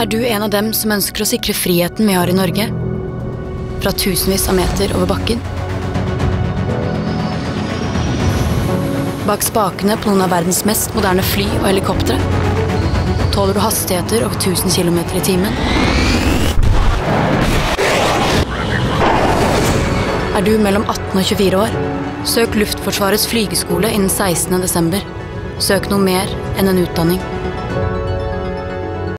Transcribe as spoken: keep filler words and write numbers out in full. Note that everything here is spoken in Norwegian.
Er du en av dem som ønsker å sikre friheten vi har i Norge? Fra tusenvis av meter over bakken? Bak spakene på noen av verdens mest moderne fly og helikoptre? Tåler du hastigheter over tusen kilometer i timen? Er du mellom atten og tjuefire år? Søk Luftforsvarets flygeskole innen sekstende desember. Søk noe mer enn en utdanning.